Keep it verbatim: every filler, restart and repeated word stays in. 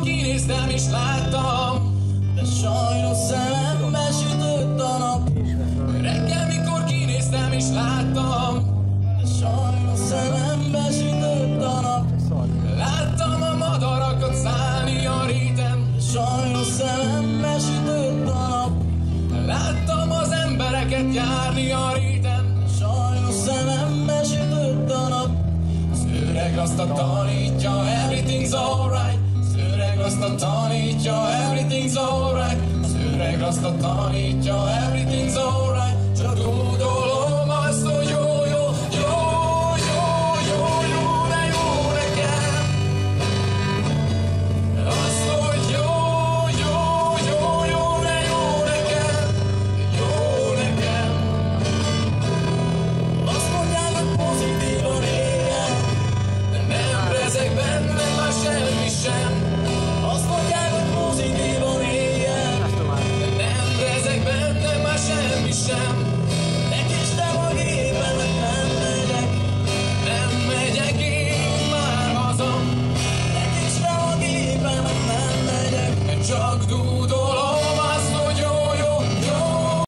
kinéztem és láttam, de sajnos szemembe sütött a nap. Reggel, mikor kinéztem és láttam, de sajnos szemembe sütött a nap. Láttam a madarakat szállni a réten, de sajnos szemembe sütött a nap. Láttam az embereket járni a réten, de sajnos szemembe sütött a nap. Az öreg rasta tanítja, everything's alright. Az öreg rasta tanítja, everything's alright. Az öreg rasta tanítja, everything's alright. Csak tudod,